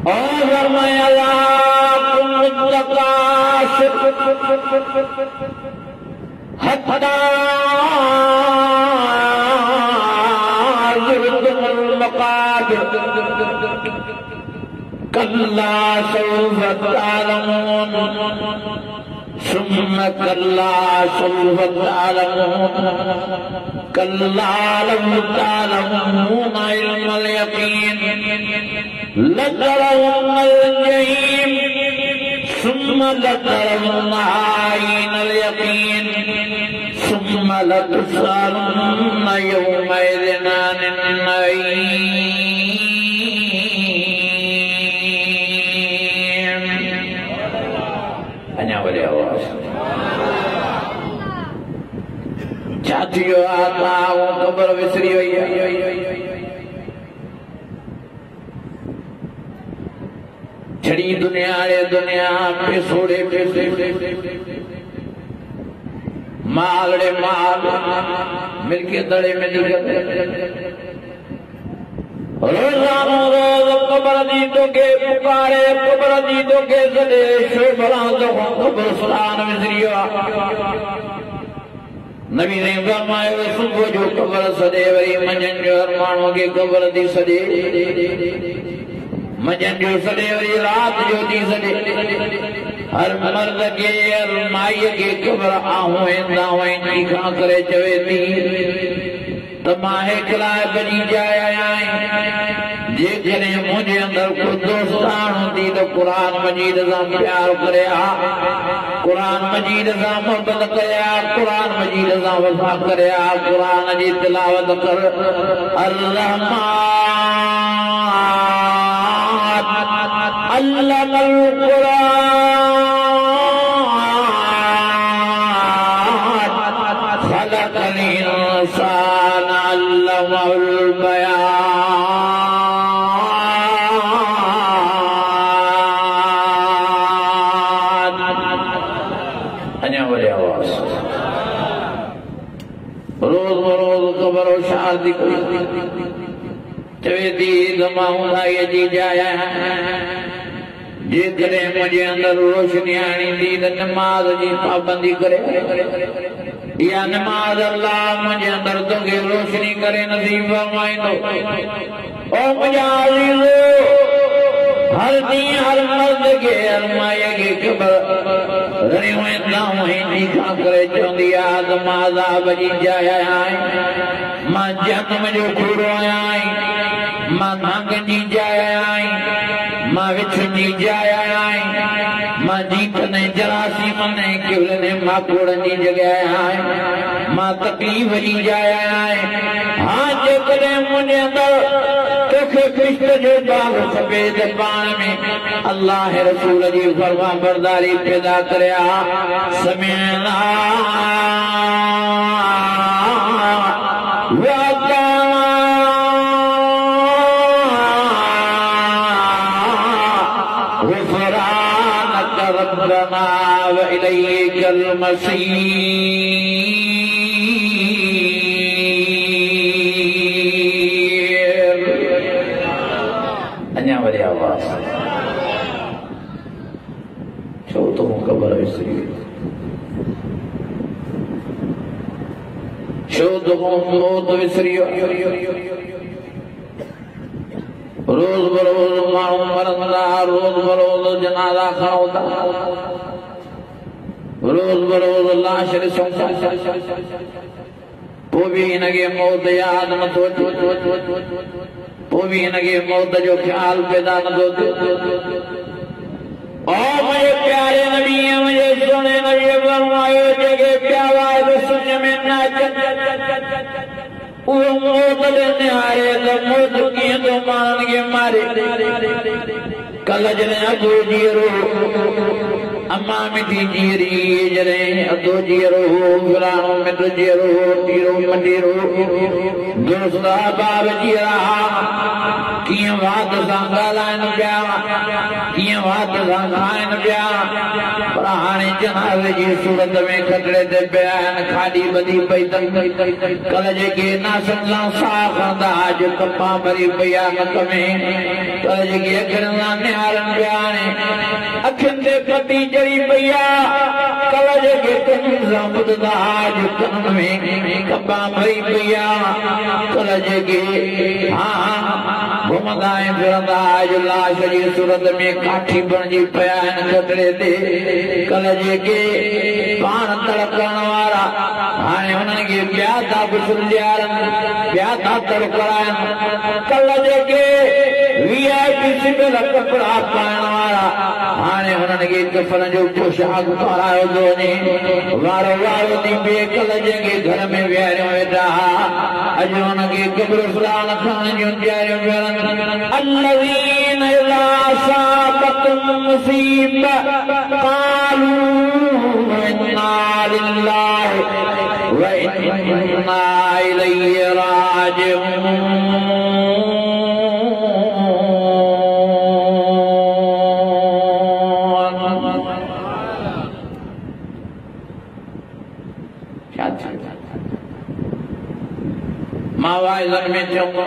और फरमाया ला मुतकाशिर हत्ता जुरतुल मकाबिर कल्ला सौफ तालमून सुम्मा कल्ला सौफ तालमून कल्ला लम तालमून इल्मल यकीन लतरवुन्नल जहीम सुम्मा लतरवुन्ना आइनल यकीन सुम्मा लतुसअलुन्ना यौमइज़िन अनिन नईम। अञा वरी आवाज़ छा थियो आता ख़बर विसरी वई छड़ी दुनिया रे दुनिया पेसोड़े पेसे माल रे माल मिलके दड़े में रोजानो रोज कबर दी तो के पुकारे कबर दी तो के सदे शोभरा तो कबर सलान विसरियो नबी ने फरमायो सुबह जो कबर सदे वरी मंझन जो माण्हू के कबर दी सदे मंझन जो सदे वरी रात जो दी सदे हर मर्द के हर माई के कबर आहूं वेंदा वही खां करे चवे थी तो मां हिकलाए बनी जाए आए जेकॾहिं मुंहिंजे अंदर को दोस्तान हूंदी तो कुरान मजीद सां प्यार करे कुरान मजीद सां मोहब्बत करे कुरान मजीद सां वफ़ा करे कुरान जी तिलावत कर अल्लाहल कुरान खलक़ल इंसान अल्लमहुल बयान। अञा वरी आवाज़ रोज़ बरोज़ ख़बर होशियार थी चवे थी त मां हुदाईअ जी जाइ जेकॾहिं मुंहिंजे अंदर रोशनी आणींदी त नमाज़ जी पाबंदी करे या नमाज अल्लाह मुझे अंदर तोखे रोशनी करे नसीब फरमाइंदो। ओ मुंहिंजा अज़ीज़ो हर ॾींहुं हर मर्द खे हर माईअ खे ख़बर रहियूं वेंदा हिनी खां करे चवंदी आहे त मां अज़ाब जी जाइ आहियां मां जहन्नम जो खूरो आहियां मां नांग जी जाइ आहियां मां विछ जी जाइ आहियां मां जीतन जरासीम ने किवलनि माकोड़नि जी जॻह आहियां मां तकलीफ़ जी जाइ आहियां। हाँ जेकॾहिं मुंहिंजे अंदर तोखे क़िश्त जो बाग खपे त पाण में अल्लाह रसूल जी फरमा बरदारी पैदा करे समिअना रब्बना व इलैकल मसीर। अञा वरी आवाज़ छो तो ख़बर विसरी छो तो मौत विसरी रोज़ बरोज़ माण्हू मरंदा रोज़ बरोज़ जनाज़ा खणंदा रोज़ बरोज़ लाश ॾिसूं पोइ बि हिनखे मौत यादि नथो अचे पोइ बि हिनखे मौत जो ख़्यालु पैदा नथो थिए। ओ मुंहिंजे प्यारे नबी मुंहिंजे सुहिणे नबीअ फरमायो जेके प्यावा सुञ में न अचनि उहो मौत ॾे निहारे त मौत कीअं थो माण्हुनि खे मारे। कल्ह जॾहिं अबू जी रूह अम्मा मिठी जीरी जरे अदो जीरो फलाणो मिट जीरो तीरो मंडीरो दोस्ता बाब जीरा किए बात सा गालाइन पिया किए बात सा खाइन पिया पर हाणे जनाज़े जी सूरत में खतरे ते पिया खाड़ी बदी पई कल जेके नासन सा साह खंदा अज कपा भरी पिया नक में कल जेके अखिन सा निहारन पिया अखिन ते पटी जड़ी पिया कल जेके कन सा बुधदा अज कन में कपा भरी पिया कल जेके हाँ घुमदा फिरंदा अज लाश जी सूरत में काठी बणजी पिया खतरे ते कल जेके पान तड़कण वारा हाणे हुननि खे ॿिया था गुसुलियारन ॿिया था तड़कराइन कल जेके VIP सिबियल कपिड़ा पाइण वारा हाणे हुननि खे कफन जो पोशाक पारायो थो वञे वारो वारो थी पिए कल जेके घर में विहारियो वेठा अॼु हुनखे क़ब्रिस्तान खान जूं तयारियूं पियनि الذين إذا أصابتهم مصيبة قالوا إنا لله وإنا إليه راجعون मावाइज़न में चऊं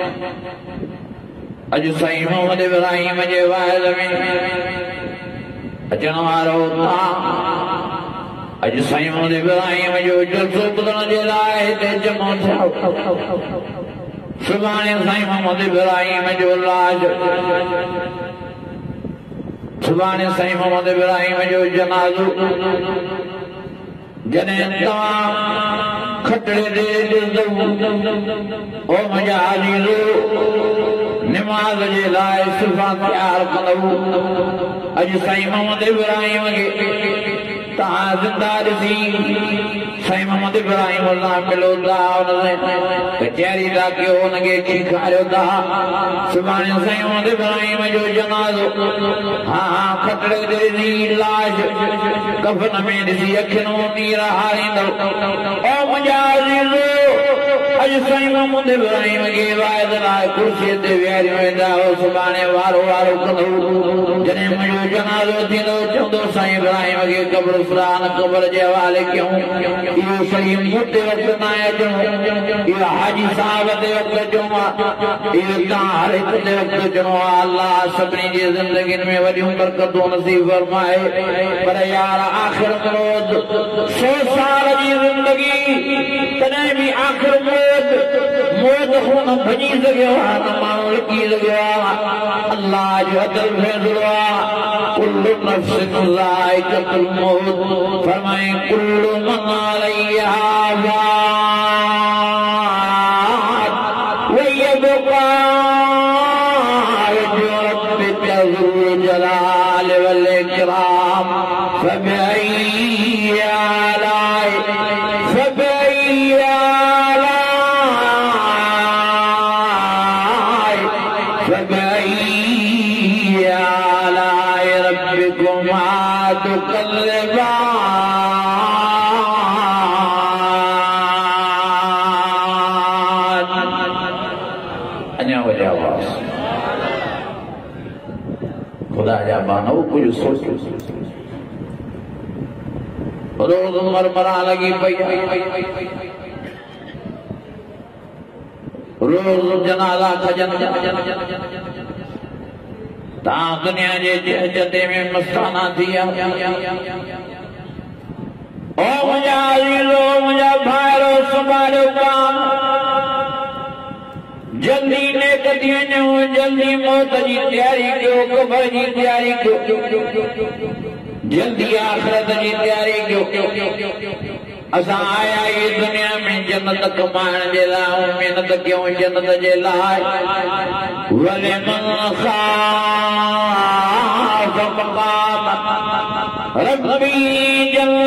अज साईं मोहम्मद इब्राहिम जे वाइज़ में अचण वारो अज साईं मोहम्मद इब्राहिम जो जलसो ॿुधण जे लाइ हिते जमो थियो सुभाणे साईं मोहम्मद इब्राहिम जो लाज सुभाणे साईं मोहम्मद इब्राहिम जो जनाज़ो जॾहिं तव्हां खटड़े ते ॾिसंदव ओ मुंहिंजा अज़ीज़ो नमाज़ जे लाइ सुफ़ा तयार कंदव अॼु साईं मोहम्मद इब्राहिम खे तव्हां ज़िंदा ॾिसी साईं मोहम्मद इब्राहिम सां मिलो था कचहरी था कयो हुनखे खिखारियो था सुभाणे साईं मोहम्मद इब्राहिम जो जनाज़ो हा खटड़े ते ॾिसी लाश कफन में ॾिसी अखियूं नीर हारींदव ओ मुंहिंजा अज़ीज़ो अॼु साईं मोहम्मद इब्राहिम खे वाइद लाइ कुर्सीअ ते विहारियो वेंदा सुभाणे वारो वारो कंदो जॾहिं मुंहिंजो जनाज़ो थींदो चवंदो साईं इब्राहिम खे क़ब्रिस्तान क़ब्र जे हवाले कयूं इहो सही मूं ते वक़्तु न आहे अचणो इहो हाजी साहब ते वक़्तु अचणो आहे इहो तव्हां हर हिकु ते वक़्तु अचणो आहे अलाह सभिनी जी ज़िंदगियुनि में वॾियूं बरकतूं नसीब फरमाए पर यार आख़िर रोज़ 100 साल जी ज़िंदगी तॾहिं बि आख़िर मौत खून भॼी सघियो आहे न माण्हू लिकी सघियो आहे अलाह जो अदल फैसलो आहे कुल्लु नफ्सिन ज़ाइक़तुल मौत फरमाए कुल्लु मन अलैहा फ़ान वयबक़ा वजहु रब्बिका ज़ुल जलाल वल इकराम फबिअय्यि आलाइ रब्बिकुमा तुकल्लिबान अञा वॼा आवाज़ खुदा जा बानो कुझु सोचो रोज़ मरमरा लगी पई रोज़ जनाज़ा खजन तव्हां दुनिया जे जते में मस्ताना थी विया ओ मुंहिंजा अज़ीज़ो मुंहिंजा भाइरो संभालियो काम जल्दी नेक थी वञो जल्दी मौत जी तयारी कयो क़ब्र जी तयारी कयो जल्दी आख़िरत जी तयारी कयो असां आया ई दुनिया में जन्नत कमाइण जे लाइ महिनत कयूं जन्नत जे लाइ वलिमन ख़ाफ़ मक़ाम रब्बी जल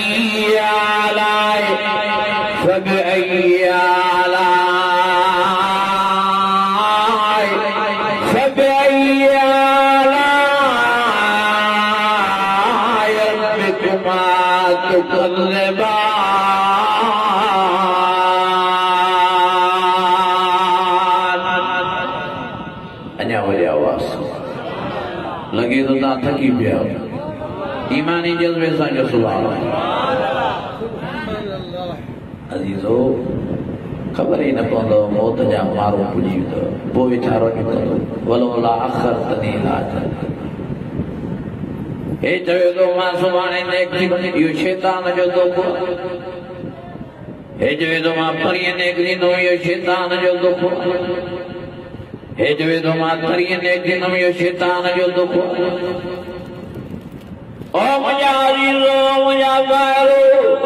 फबिअय्यि आलाइ अञा वरी आवाज़ लगे तो तव्हां थकी पिया ईमानी जज़्बे सां जो सुभाउ अज़ीज़ो ख़बर ही न पवंदो मौत जा मारो पुॼी वेंदो पोइ वीचारो निकिरंदो वलोला अख़रतनी इलाज हे चयो तो मां सुभाणे निकिरी इहो शैतान जो दोखो हे चयो तो मां परीअं निकिरींदो इहो शैतान जो दोखो हे चयो तो मां परीअं निकिरींदुमि इहो शैतान जो दोखो ओ मुंहिंजा अज़ीज़ो मुंहिंजा भाइरो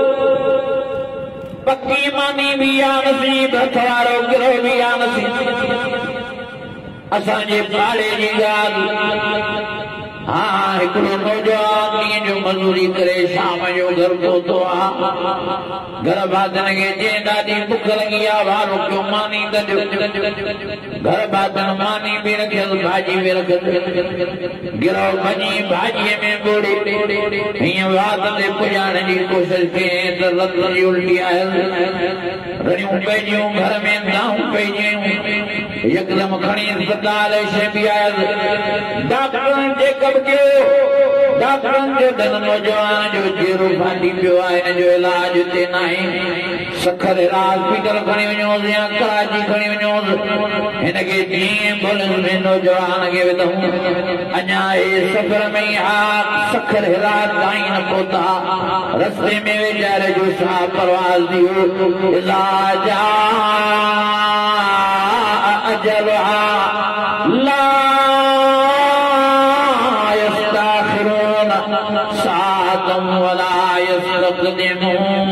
पक्की मानी भी आ नसीब हथवारो गिरो भी आ नसीब असांजे पाड़े जी ॻाल्हि हाँ हिकिड़ो नौजवान ॾींहं जो मज़ूरी करे शाम जो घर पहुतो आहे घर भातन खे जंहिं ॾाढी बुख लॻी आहे वारो पियो मानी कढियो घर भातन मानी बि रखियसि भाॼी बि रखियसि गिरो भॼी भाॼीअ में ॿोड़े हीअं वात ते पुॼाइण जी कोशिशि कयईं त रत जी उल्टी आयसि रड़ियूं पइजियूं घर में दाऊं पइजियूं यकदम खणी अस्पताल शैबी आयसि डॉक्टरनि चेकअप कयो डॉक्टरनि जो धन नौजवान जो चेहरो फाटी पियो आहे हिन जो इलाज हिते न आहे सखर हॉस्पिटल खणी वञोसि या कराची खणी वञोसि हिनखे जीअं एम्बुलेंस में नौजवान खे विधऊं अञा हे सफ़र में ई हा सखर हिरात ताईं न पहुता रस्ते में वीचारे जो छा परवाज़ थियो इलाज अजलहा ला यस्ताखिरून साअतम वला यस्तक़दिमून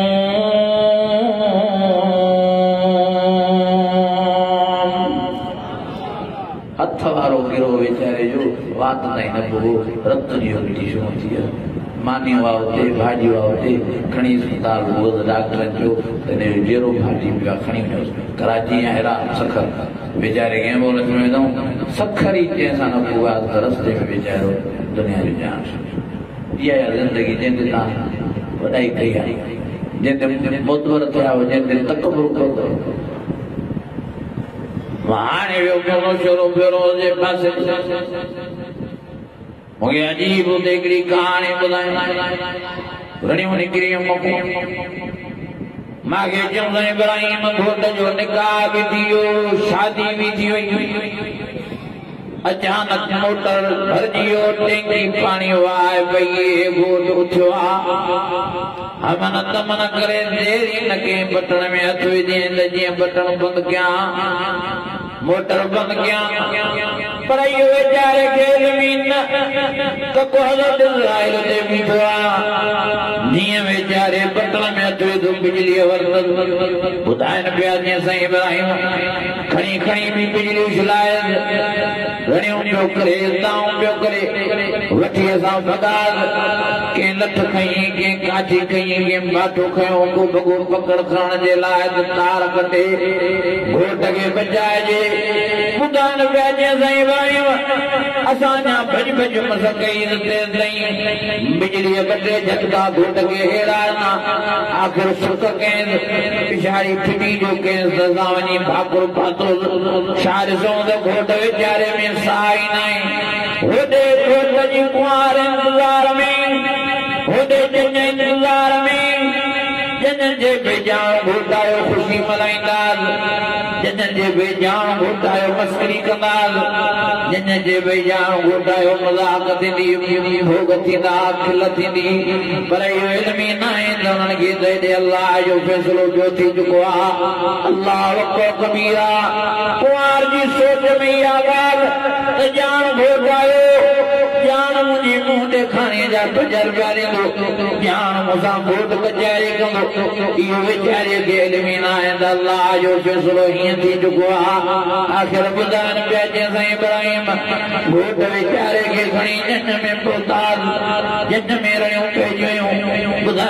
हथ वारो गिरो वीचारे जो वात ताईं न पुॻो रत जी उल्टी शुरू थी मानी हुआ हुते भाॼी हुआ हुते खणी अस्पताल हुओ डॉक्टरनि चयो त हिन जो जहिड़ो फाटी पियो आहे खणी वञोसि कराची या हेॾा सखर वीचारे खे एम्बुलेंस में विधऊं सखर ई जंहिंसां न पुॻो आहे त रस्ते में वीचारो दुनिया जो जान इहा आहे ज़िंदगी जंहिंते तव्हां वॾाई कई आहे जंहिंते मुतबर थिया हो जंहिंते तकबुर कयो हाणे वियो पियो शोरो फेरो जे पासे मूंखे अजीब हुते हिकिड़ी कहाणी ॿुधाईं रड़ियूं निकिरियूं मूंखे चवंदा इब्राहिम घोट जो निकाह बि थी वियो शादी बि थी वई अचानक मोटर भरिजी वियो टैंकी पाणी वाहे पई घोट उथियो आहे हमन तमन करे देरि न कई बटण में हथ विझे त जीअं बटण बंदि कयां मोटर बंद किया पर इहो वीचारे खे ज़मीन त को हज़रत इज़राइल ते बीठो आहे जीअं वीचारे बटण में हथ विधो बिजलीअ वरतसि ॿुधाइनि पिया जीअं साईं इब्राहिम खणी खणी बि बिजली उछलाए रड़ियूं पियो करे दाऊं पियो करे वठी असां भॻास कंहिं लठ खईं कंहिं काठी खईं कंहिं बाटो खयो को भॻो पकड़ खणण जे लाइ त तार कटे घोट खे बचाइजे ॿुधाइनि पिया जीअं साईं इब्राहिम असां अञा भॼ भॼ मस कई ताईं बिजलीअ ॿ टे झटका घोट खे हेराइणा आख़िर सुख कयसि पिछाड़ी फिटी जो कयसि त असां वञी भाकुर पातोसि छा ॾिसूं त घोट वीचारे में साह ई न आहे होॾे घोट जी कुंवार इंतज़ार में होॾे जन इंतज़ार में जन जे बेजान घोट आयो ख़ुशी मल्हाईंदासीं जन जे बेजान घोट आयो मस्करी कंदासीं जन जे बेजान घोट आयो मज़ाक थींदी भोग थींदा खिल थींदी पर इहो इल्म ई न आहे त उन्हनि खे त हेॾे अलाह जो फ़ैसिलो जो थी चुको आहे अलाह वको कबीर आहे कुंवार जी सोच में इहा ॻाल्हि त ॼाण घोट आयो ॼाण मुंहिंजी मुंहुं ॾेखारीअ जा 50 रुपया ॾींदो ॼाण मूंसां घोट कचहरी कंदो इहो वीचारे खे इल्म ई न आहे त अलाह जो फ़ैसिलो हीअं थी चुको आहे आख़िर ॿुधाइनि पिया जीअं साईं इब्राहिम घोट वीचारे खे खणी जन में पहुतासीं जन में रड़ियूं पइजी वियूं ॿुधाइनि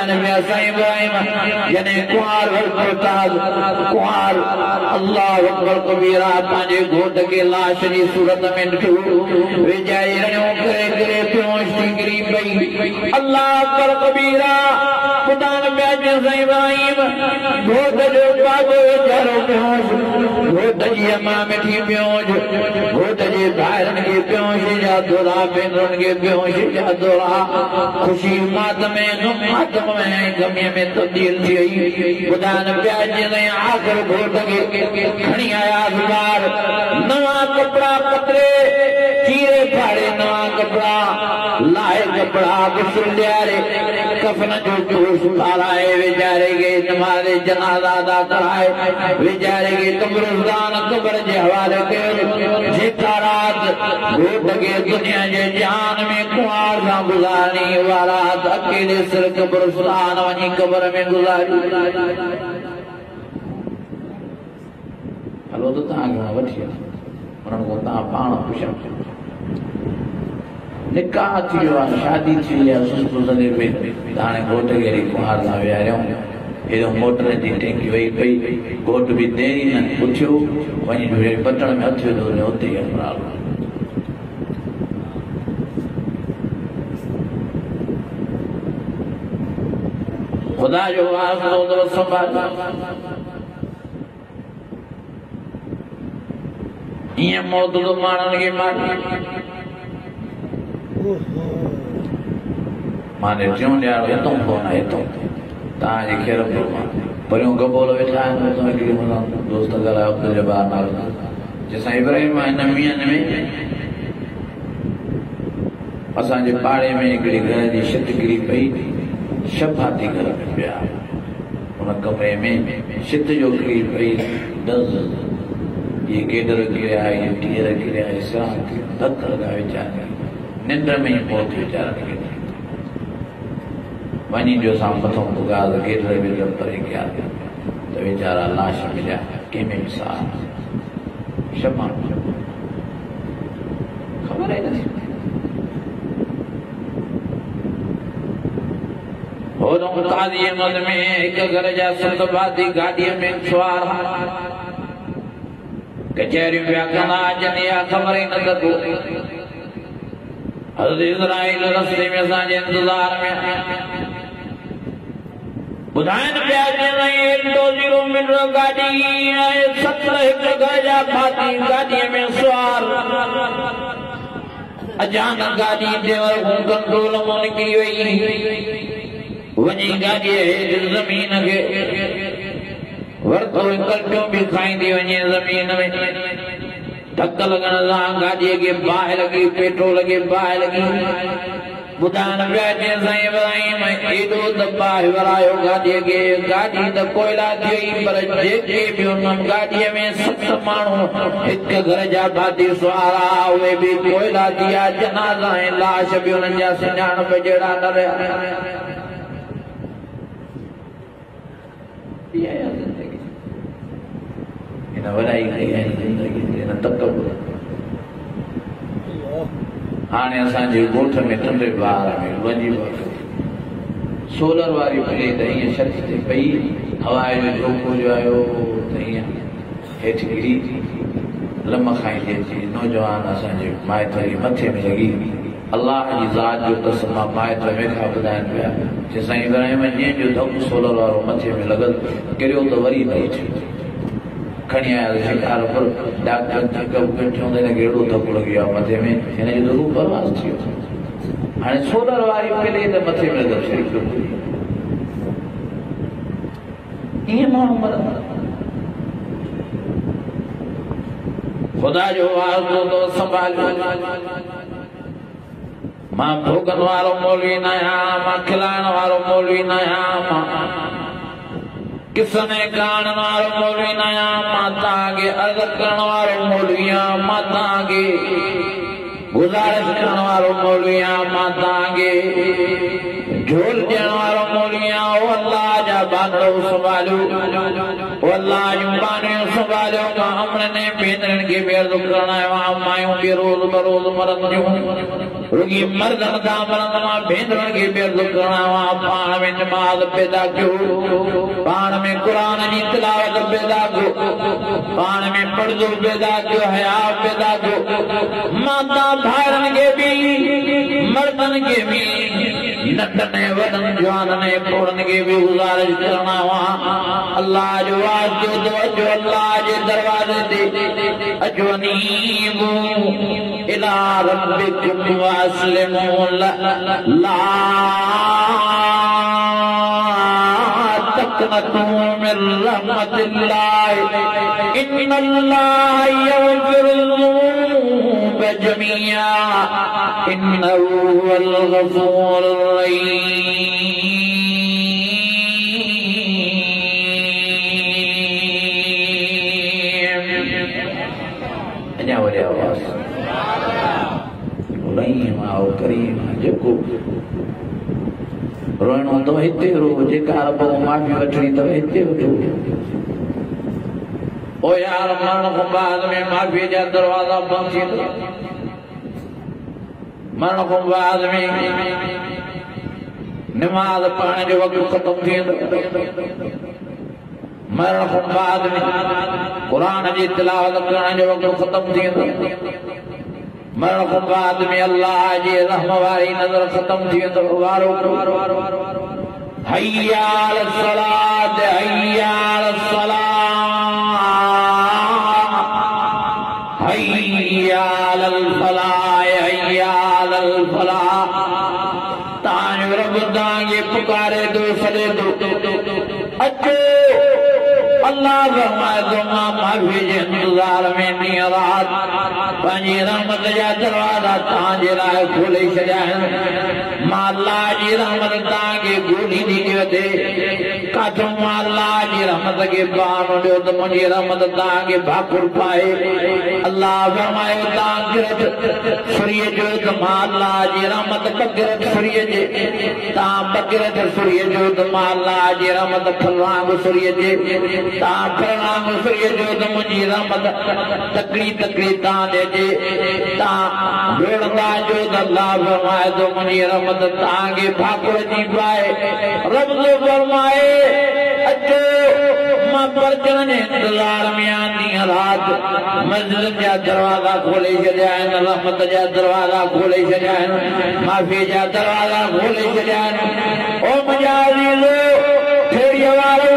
में असां इब्राहिम जने कुआर वरताज कुआर अल्लाह अकबर कबीरा पांजे घोट के लाश जी सूरत में ॾिठो विजाई रहियो करे करे प्योश थी गिरी पई अल्लाह अकबर कबीरा खुदा ने प्याजे इब्राहिम घोट जो बाबो वीचारो प्योश घोट जी अम्मा मिठी प्योश घोट जे भाइरन के प्योश जा दोरा भेनरुन के प्योश जा दोरा खुशी मातम में गमी में तब्दील थी वई खुदा ने प्याजे ने आखिर घोट के खणी आया बार नवा कपड़ा पतरे चीरे फाड़े नवा कपड़ा लाए कपड़ा गुस्ल ॾियारे कफन जो जोश पाराए वेचारे के नमाज़े जनाज़ा अदा कराए वेचारे के कब्रिस्तान कब्र जे हवाले कयो जेका रात घोट के दुनिया जे जान में कुआर सां गुज़ारणी वारा अकेले सिर कब्रिस्तान वञी कब्र में गुज़ारी हलो तो तव्हां वठी उन्हनि खां तव्हां पाण पुछो निकाह थी वियो आहे शादी थी वई आहे सुसुज़ले में हाणे घोट खे अहिड़ी कुंवार सां विहारियऊं हेॾो मोटर जी टेंकी वई पई घोट बि देरी न पुछियो वञी बटण में हथ विधो हुते ई अपराल खुदा जो वास्तो संभाल ईअं मौत तो माण्हुनि खे माने टियों ॾियारो हितों फोन आहे हितों तव्हांजे खेर परियों गबोल वेठा आहिनि दोस्त ॻाल्हायो अब्दुल जब्बार नालो जंहिंसां इब्राहिम हिन मींहनि में असांजे पाड़े में हिकिड़ी घर जी छित किरी पई शफ़ाती घर में पिया उन कमरे में छित जो किरी पई दज़ ये गेडर किरिया ये टीर किरिया धक लॻा वीचारा निंड में ही मौत वीचारा खे वञी जो असां मथां पुगा गेडर वेडर परे कया त वीचारा लाश मिलिया कंहिंमें बि साह क्षमा ख़बर ई नथी होॾों काज़ीअ मद में हिकु घर जा सत भाती गाॾीअ में सुवार कचहरियूं पिया कंदा अचनि या ख़बर ई न लॻो हज़रत इज़राइल रस्ते में असांजे इंतज़ार में ॿुधाइनि पिया गाॾी ऐं 17 हिकु घर जा भाती गाॾीअ में सुवार अचानक गाॾी ते कंट्रोल मां निकिरी वई वञी गाॾीअ हेठि ज़मीन खे वरतो कल्पियूं बि खाईंदी वञे ज़मीन में धक लॻण सां गाॾीअ खे बाहि लॻी पेट्रोल खे बाहि लॻी ॿुधाइनि पिया साईं इब्राहिम एॾो त बाहि वरायो गाॾीअ खे गाॾी त कोयला थी वई पर जेके बि हुन गाॾीअ में 7 माण्हू हिकु घर जा भाती सुवारा उहे बि कोयला थी विया जनाज़ा ऐं लाश बि हुननि जा सुञाणप जहिड़ा न रहिया हिन वॾाई कई आहे ज़िंदगी हिन तकबुर हाणे असांजे ॻोठ में टंडे ॿार में वञी सोलर वारी प्लेट ईअं छत ते पई हवा जो झोको जो आयो त ईअं हेठि किरी लम खाईंदी अची नौजवान असांजे माइट जी मथे में लॻी अल्लाह जी ज़ात जो कसम माइट वेठा ॿुधाइनि पिया जे साईं इब्राहिम जीअं जो धकु सोलर वारो मथे में लॻल किरियो त वरी न उथी खणी आया शिकार पर डॉक्टर चेकअप कयो हिनखे अहिड़ो धकु लॻी वियो मथे में हिनजो त रूह परवास थी वियो हाणे सोलर वारी प्लेट मथे में लॻल ईअं माण्हू मरंदा खुदा जो वास्तो तो संभालियो मां भोगन वारो मौलवी न आहियां मां खिलाइण वारो मौलवी न आहियां मां किसने गाणण वारो मौलवी न आहियां मां तव्हांखे अर्ज़ करण वारो मौलवी आहियां मां तव्हांखे गुज़ारिश करण वारो मौलवी आहियां मां तव्हांखे झोल ॾियण वारो मौलिया ओ अल्लाह जा बांधड़ो संभालियो ओ अल्लाह जूं बानियूं संभालियो अमरने भेनरनि खे बि अर्ज़ु करण आयो आहियां मायूं बि रोज़ बरोज़ मरंदियूं रुॻी मर्दनि सां मरंदव भेनरनि खे बि अर्ज़ु करण आयो आहियां पाण में नमाज़ पैदा कयो पाण में क़ुरान जी तिलावत पैदा कयो पाण में पर्दो पैदा कयो हया पैदा कयो माता भाइरनि खे बि मर्दनि खे बि नंढनि वॾनि जवाननि पोड़नि खे बि गुज़ारिश करण आयो आहियां अल्लाह जो वास्तो तो अचो अल्लाह जे दरवाज़े ते अचो अनीबू इला रब्बिकुम वअस्लिमू ला तक़नतू मिन रहमतिल्लाह इन्नल्लाह यग़फिरुज़्ज़ुनूब जमीआ इन्नहु हुवल गफ़ूरुर रहीम अञा वरी आवाज़ रहीम आओ करीम जेको रोइणो तो हिते रो जेका रब माफ़ी वठणी तो हिते वठो ओ यार मरण खां बाद में माफ़ी जा दरवाज़ा बंद थी मरण खां बाद में नमाज़ पढ़ण जो वक़्तु ख़त्म थी मरण खां बाद में क़ुरान जी तिलावत करण जो वक़्तु ख़त्म थी मरण खां बाद में अल्लाह जी रहम वारी नज़र ख़त्म थी वेंदो वारो हय्या अल सलात हय्या अल सलाह हय्या अल फलाह हय्या अल फलाह तां रब तांगे पुकारे दो सदे दो अचो अल्लाह फरमाए तो माफ़ी जे इंतज़ार में ॾींहुं राति पंहिंजी रहमत जा दरवाज़ा तव्हांजे लाइ खोले छॾिया आहिनि मां अल्लाह जी रहमत तव्हांखे ॻोल्ही थी वठे काथो मां अल्लाह जी रहमत खे बहानो ॾियो त मुंहिंजी रहमत तव्हांखे भाकुर पाए अल्लाह फरमायो तव्हां किरत सुरीअ जो त मां अल्लाह जी रहमत बकिरत सुरीअ जे तव्हां बकिरत सुरीअ जो त मां अल्लाह जी रहमत फलवांग सुरीअ जे तव्हां फलवांग सुरीअ जो त मुंहिंजी रहमत तकड़ी तकड़ी तव्हां ॾिजे तव्हां वेड़ंदा जो त अल्लाह फरमाए थो मुंहिंजी रहमत तव्हांखे भाकुर जी पाए रब थो फरमाए अचो मां परचण जे इंतज़ार में आहियां ॾींहुं राति मंज़िल जा दरवाज़ा खोले छॾिया आहिनि रहमत जा दरवाज़ा खोले छॾिया आहिनि माफ़ी जा दरवाज़ा खोले छॾिया आहिनि ओ मुंहिंजा अज़ीज़ो फेरीअ वारो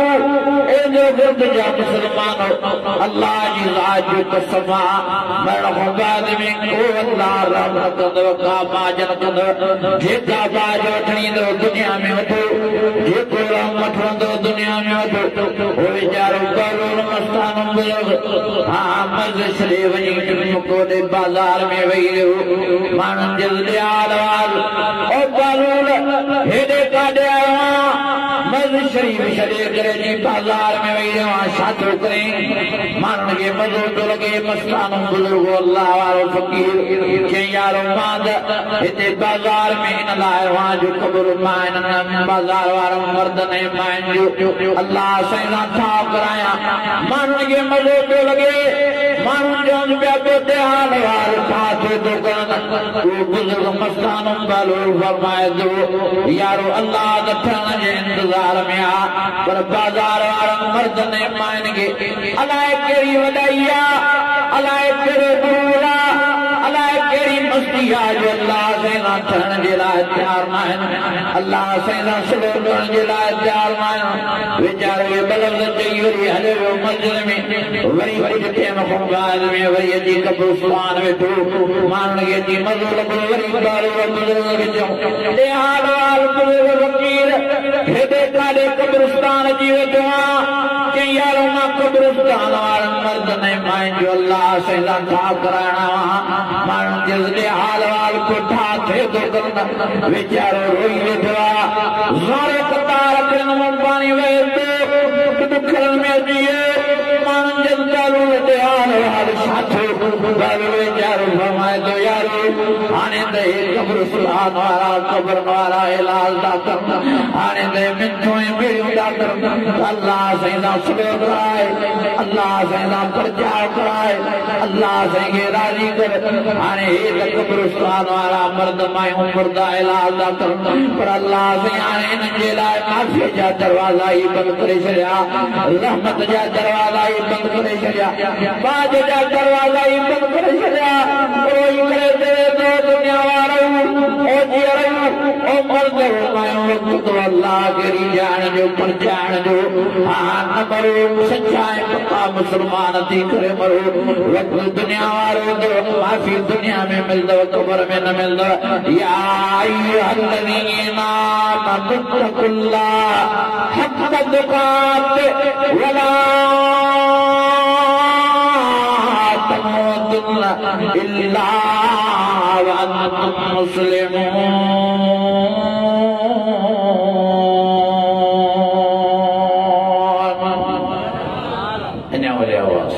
जा मुसलमानो अल्लाह जी ज़ात जो कसम मरण खां बाद में को अल्लाह रहमत कंदव का बाजन कंदव जेका बाज वठणी अथव दुनिया में वठो जेको रहमत वठंदव दुनिया में वठो ओ वीचारो करोड़ मस्तानो बुज़ुर्ग हा मस्जिद छॾे वञी कोॾे बाज़ार में वेही रहियो माण्हुनि जे ॾियाल वाल ओ बालूल हेॾे काॾे आयो आहियां मस्जिद शरीफ़ छॾे करे जी बाज़ार में वेही रहियो आहियां छा थो करे माण्हुनि खे मज़ो थो लॻे मस्तानो बुज़ुर्ग अल्लाह वारो फ़क़ीर चई यारो मां त हिते बाज़ार में हिन लाइ आयो आहियां जो ख़बर मां हिननि बाज़ार वारनि मर्दनि ऐं मायुनि जो अल्लाह साईं सां छा करायां माण्हुनि खे मज़ो पियो लॻे माण्हू चवनि पिया ॿियो हाल वारो छा थिए थो करनि उहो बुज़ुर्ग मस्तानो बालूल फरमाए थो यारो अल्लाह त थियण जे इंतज़ार में आहे पर बाज़ार वारनि मर्दनि ऐं मायुनि खे अलाए कहिड़ी वॾाई आहे अलाए कहिड़ो गुरूर आहे अलाए कहिड़ी मस्ती आहे जो अल्लाह साईं सां थियण जे लाइ तयारु न आहिनि अल्लाह साईं सां सुठो करण जे लाइ तयारु न आहिनि वीचारो इहे बलफ़्ज़ चई वरी हले वियो मस्जिद में वरी कुझु टाइम खां बाद में वरी अची कब्रिस्तान वेठो माण्हुनि खे अची मज़ो लॻो वरी बुज़ुर्ग खे चऊं हाल वाल बुज़ुर्ग फ़क़ीर हेॾे काॾे कब्रिस्तान अची वेठो आहियां चई यारो मां कब्रिस्तान वारनि मर्दनि ऐं मायुनि जो अल्लाह साईं सां छा कराइणा माण्हुनि जे हाल वाल को छा थिए थो करनि वीचारो रोई वेठो आहे ज़ोरे कतार अखियुनि मां पाणी वहे थो दुखनि में अची माण्हुनि जे हाल वाल छा थियो बाबे बेचारो फरमाए तो यारो हाणे त हे कब्रिस्तान वारा कब्रन वारा इलाज था करन हाणे त मिठो ऐं बेड़ियूं था करन अल्लाह साईं दा सलो कराए अल्लाह साईं दा प्रचार कराए अल्लाह साईं खे राज़ी कर हाणे हे त कब्रिस्तान वारा मर्द मायूं मुर्दा इलाज था करन पर अल्लाह साईं हाणे हिननि जे लाइ माफ़ीअ जा दरवाज़ा ई बंदि करे छॾिया रहमत जा दरवाज़ा ई बंदि करे छॾिया बाज जा दरवाज़ा ई बंदि करे छॾिया रोई करे चवे थो दुनिया वारो ओ जीअरो ओ मर्द मायूं वक़्तु अल्लाह खे रिझाइण जो परचाइण जो हा न मरो सच्चा ऐं पक्का मुस्लमान थी करे मरो वक़्तु दुनिया वारो हूंदो माफ़ी दुनिया में मिलंदव क़ब्र में न मिलंदव या अय्युहल्लज़ीना तक़ुल्लाह हक़्क़ तुक़ातिह वला तमूतुन्ना इल्ला व अंतुम मुस्लिमून इन वाली आवाज़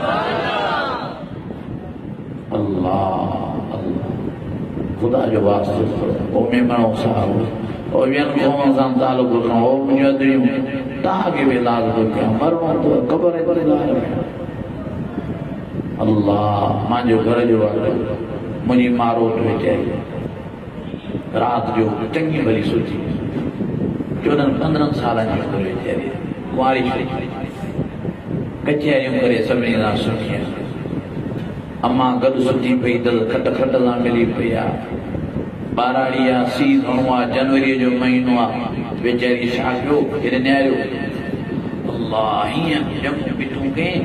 अल्लाह खुदा जो वास्ते ओ मेमणो साहब ओ ॿियनि क़ौमुनि सां तालुक़ रखणो ओ मुंहिंजो अदरियूं तव्हांखे बि इलाज थो कयां मरणो अथव क़ब्र जे इलाज में अल्लाह मुंहिंजो घर जो वारो मुंहिंजी मारोट वेचारी राति जो चङी भली सुठी 14-15 सालनि जी उमिरि वेचारी कुंवारी कचहरियूं करे सभिनी सां सुठी अम्मा गॾु सुठी पई दिलि खट खट सां मिली पई आहे ॿाराड़ी आहे सीउ घणो आहे जनवरीअ जो महीनो आहे वेचारी छा कयो हेॾे निहारियो अल्लाह हीअं ॼमूं पिठूं कयईं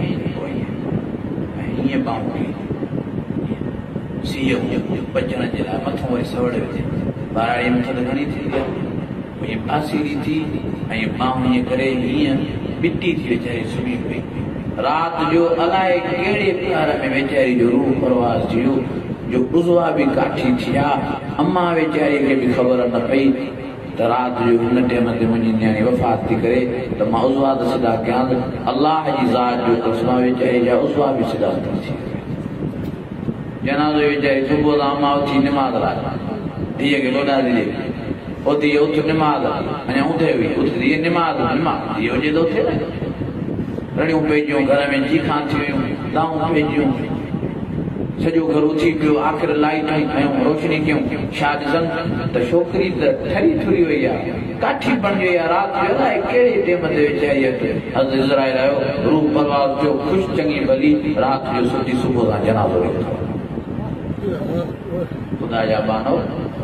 हीअं बाहूं कयईं सीउ बचण जे लाइ मथां वरी सवड़ विझे ॿाराड़ीअ मथां त घणी थी वई पासीरी थी ऐं बाहूं हीअं करे हीअं बिटी थी वेचारी सुम्ही पई राति जो अलाए कहिड़े प्यार में वेचारी जो रूह परवास थियो जो उज़वा भी काठी थिया अम्मा वेचारी खे भी ख़बर न पई त राति जो हिन टाइम ते मुंहिंजी नियाणी वफ़ात थी करे त मां उज़वा त सिधा कयां अल्लाह जी ज़ात जो कसम वेचारी जा उज़वा भी सिधा थी जनाज़ो वेचारी सुबुह सां अम्मा उथी निमाज़ लाइ धीअ खे लोॾा थी ॾे ओ धीअ उथ निमाज़ अञा उथे हुई उथ धीअ निमाज़ धीअ हुजे त उथे रड़ियूं पइजियूं घर में चीखां थी वियूं दाऊं पइजियूं सॼो घर उथी पियो आख़िर लाइटूं खयूं रोशनी कयूं छा ॾिसनि त छोकिरी त ठरी ठुरी वई आहे काठी बणिजी वई आहे राति जो अलाए कहिड़े टाइम ते वेचारी हज़रत इज़राइल आयो रूह परवाज़ थियो ख़ुशि चङी भली राति जो सुठी सुबुह सां जनाज़ो निकितो ख़ुदा जा बानो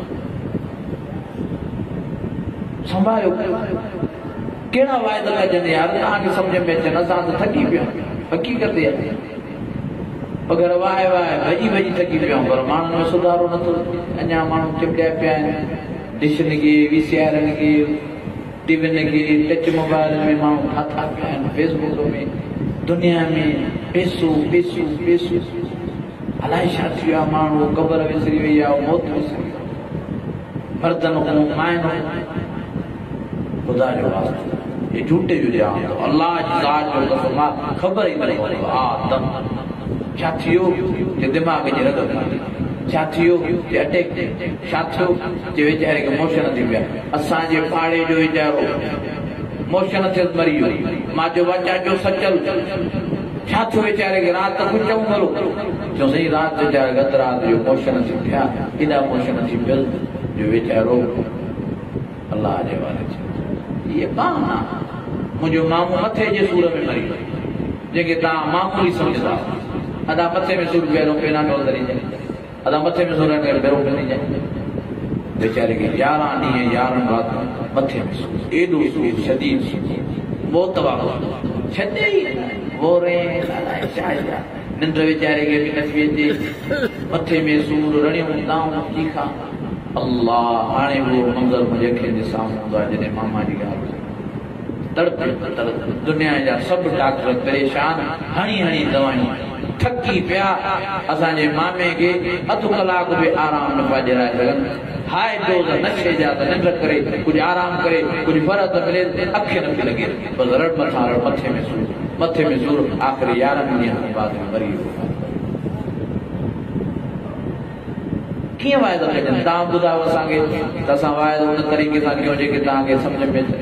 संभालियो कहिड़ा वाइदा कजनि यार तव्हांखे सम्झ में अचनि असां त थकी पिया हक़ीक़त आहे अगरि वाहे वाहे भॼी भॼी थकी पिया पर माण्हुनि में सुधारो नथो अञा माण्हू चिपड़िया पिया आहिनि डिशनि खे वीसीआरनि खे टीवियुनि खे टच मोबाइल में माण्हू फाथा पिया आहिनि फेसबुक में दुनिया में पैसो पैसो पैसो अलाए छा थी वियो आहे माण्हू क़ब्र विसरी वई आहे मौत विसरी मर्दनि खां माइनि ख़ुदा जो वास्ते ये झूठे जो ध्यान दो अल्लाह जी ज़ात जो कसम ख़बर ई न पई आदम छा थियो जे दिमाग़ जी रग छा थियो जे अटैक छा थियो जे वेचारे खे मोशन थी पिया असांजे पाड़े जो वीचारो मोशन थियसि मरी वियो मां जो बच्चा जो सचल छा थियो वेचारे खे राति कुझु चऊं करो जो सही राति वीचारे गत राति जो मोशन थी पिया एॾा मोशन थी पियल जो वीचारो अल्लाह जे वारे ये बाना मुझे मामू मथे जे सूर में मरी जेके तव्हां मामूली समझदा अदा मथे में सूर पहिरों पेना डोल करी जाए अदा मथे में सूर पहिरों करी जाए बेचारे के 11 ॾींहं 11 रात मथे में सूर एॾो सूर शदीद वो तबाह छॾे वो रे निंड वेचारे के भी नथी अचे मथे में सूर रड़ियूं दाऊं चीखा अल्लाह हाणे वो मंज़र मुझे अखियुनि जे साम्हूं हूंदो आहे जॾहिं मामा जी ॻाल्हि तड़प दुनिया जा सभु डॉक्टर परेशान हणी हणी दवायूं थकी पिया असांजे मामे खे अधु कलाक बि आराम न पिया ॾियाराए सघनि हाई डोज़ नशे जा त निंड करे कुझु आराम करे कुझु फर्क़ मिले अखि न पई लॻे बसि रड़ मथां रड़ मथे में सूर आख़िरी 11 ॾींहं बाद में मरी वियो कीअं वाइदो कजनि तव्हां ॿुधायो असांखे त असां वाइदो उन तरीक़े सां कयूं जेके तव्हांखे सम्झ में अचे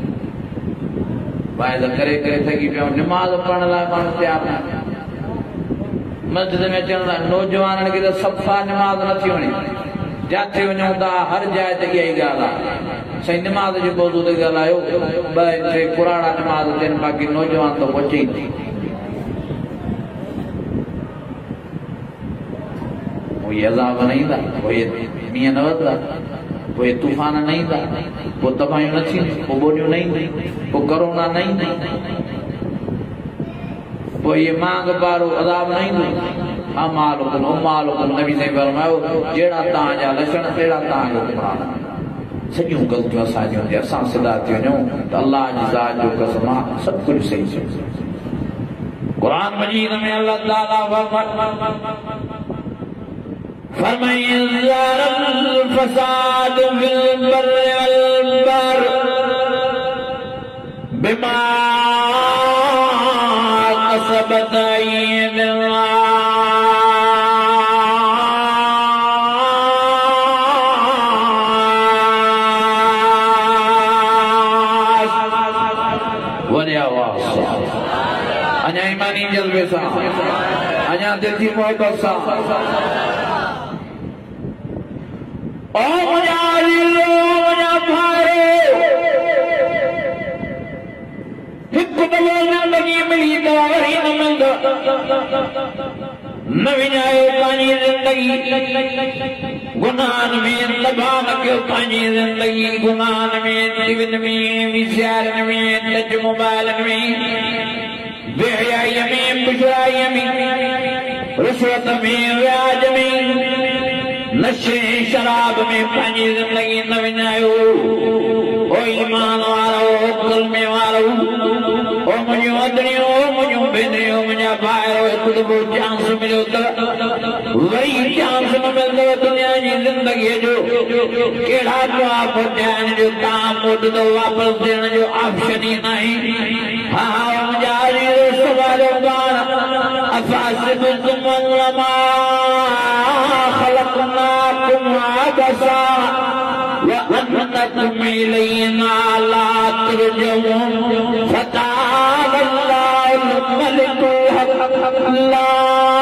वाइदा करे करे थकी पिया निमाज़ पढ़ण लाइ माण्हू तयारु न मस्जिद में अचण लाइ नौजवाननि खे त सफ़ा निमाज़ नथी वणे जिथे वञूं था हर जाइ ते इहा ई ॻाल्हि आहे साईं निमाज़ जे मौज़ू ते ॻाल्हायो ॿ टे पुराणा निमाज़ थियनि बाक़ी नौजवान त पहुचे ई नथी पोइ अज़ाब न ईंदा पोइ मींहं न वधंदा पोइ तूफ़ान न ईंदा पोइ तबाहियूं न थींदियूं पोइ ॿोॾियूं न ईंदियूं पोइ करोना न ईंदी पोइ इहे मांग पारो अज़ाब न ईंदो नबी साईं फरमायो जहिड़ा तव्हांजा लक्षण तहिड़ा तव्हांजो क़ुरान सॼियूं ग़लतियूं असांजियूं असां सिधा थी वञूं त अलाह जी ज़ात जो कसम आहे सभु कुझु सही थी क़ुरान मजीद में अल्लाह ताला फरमाए फसाद फिल बर्र वल बहर बिमा कसबत अञा ईमानी जज्बे सां अञा दिल जी मोहब्बत सां ओ मुंहिंजा मुंहिंजा भाई हिकु दफ़ो ज़िंदगी मिली त वरी न मिलंदो न विञायो पंहिंजी ज़िंदगी गुनाहनि में तबाह न कयो पंहिंजी ज़िंदगी गुनाहनि में टीवियुनि में वीसीआरनि में टच मोबाइलनि में बेहयाईअ में बुशराईअ में रिश्वत में व्याज में नशे शराब में पंहिंजी ज़िंदगी न विञायो ओ ईमान वारो कलमे वारो ओ मुंहिंजूं अदड़ियूं ओ मुंहिंजूं भेनरियूं मुंहिंजा भाइरो हिकु दफ़ो चांस मिलियो त वरी चांस न मिलंदव दुनिया जी ज़िंदगीअ जो कहिड़ा जवाब ॾियण जो तव्हां वटि त वापसि ॾियण जो ऑप्शन ई नाहे हा मुंहिंजा सवाल अफ़ासिबतुम अन्नमा خلقناكم عبثا وأنكم إلينا لا ترجعون فتعالى الله الملك الحق لا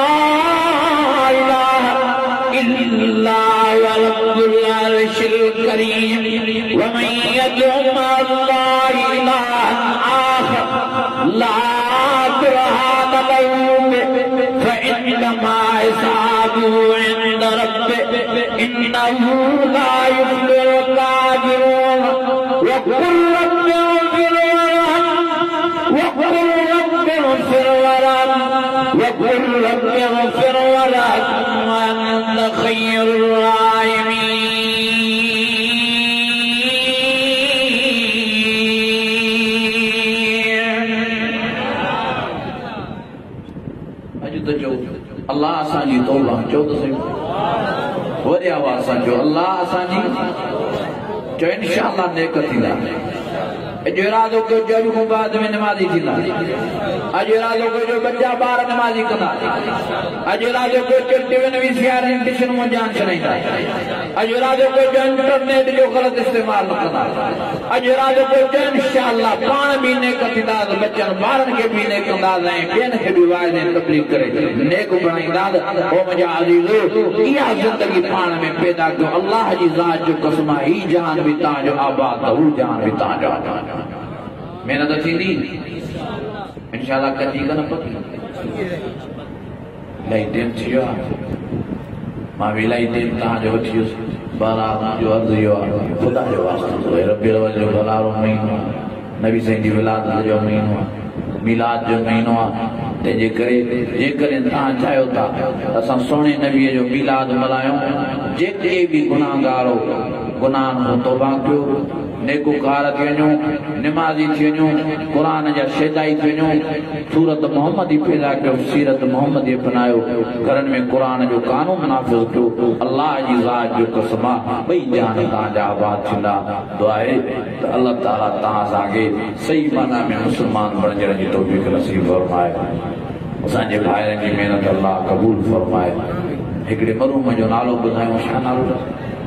إله إلا هو رب العرش الكريم ومن يدع مع الله إلها آخر لا برهان له فإنما حسابه عند ربه إنه لا يفلح الكافرون وقل رب اغفر ورحم وأنت خير الراحمين अल्लाह असांजी तौबा चओ त सही वॾे आवाज़ सां चओ अल्लाह असांजी चओ इंशाअल्लाह नेक थींदा अॼु इरादो कयो जो अॼु खां बाद में नमाज़ी थींदा अॼु इरादो कयो जो बच्चा ॿार नमाज़ी कंदा अॼु इरादो कयो जो टीवियुनि वीसीआरनि डिशुनि मां जान छॾींदा अॼु इरादो कयो जो इंटरनेट जो ग़लति इस्तेमालु न कंदा अॼु इरादो कयो जो इंशाअल्लाह पाण बि नेक थींदा बच्चनि ॿारनि खे बि नेक कंदा ऐं ॿियनि खे बि वाइदे तबलीग करे नेक बणाईंदा ओ मुंहिंजा अज़ीज़ो इहा ज़िंदगी पाण में पैदा कयो अल्लाह जी ज़ात जो कसम आहे ही जहान बि तव्हांजो आबाद त हू जहान बि तव्हांजो आबाद मेहनत थींदी इंशाअल्लाह कॾहिं न पकी इलाही टाइम थी वियो आहे मां बि इलाही टाइम तव्हांजो वठी वियुसि बहरहाल मुंहिंजो अर्ज़ु इहो आहे ख़ुदा जो वास्तो रबी अव्वल जो भलारो महीनो आहे नबी साईं जी विलादत जो महीनो आहे मिलाद जो महीनो आहे तंहिंजे करे जेकॾहिं तव्हां चाहियो था असां सुहिणे नबीअ जो मिलाद मल्हायूं जेके बि गुनाहगार हो गुनाहनि खां तौबा कयो नेकोकार थी वञूं निमाज़ी थी वञूं क़ुरान जा शेदाई थी वञूं सूरत मोहम्मद ई पैदा कयो सीरत मोहम्मद ई अपनायो घरनि में क़ुरान जो कानून नाफ़िज़ कयो अल्लाह जी ज़ात जो कसम आहे ॿई जहान तव्हांजा आबाद थींदा दुआ आहे त अल्लाह ताला तव्हां असांखे सही माना में मुस्लमान बणजण जी तौफ़ीक़ नसीब फरमाए असांजे भाइरनि जी महिनत अल्लाह क़बूल फरमाए हिकिड़े मरूम जो नालो ॿुधायो, छा नालो?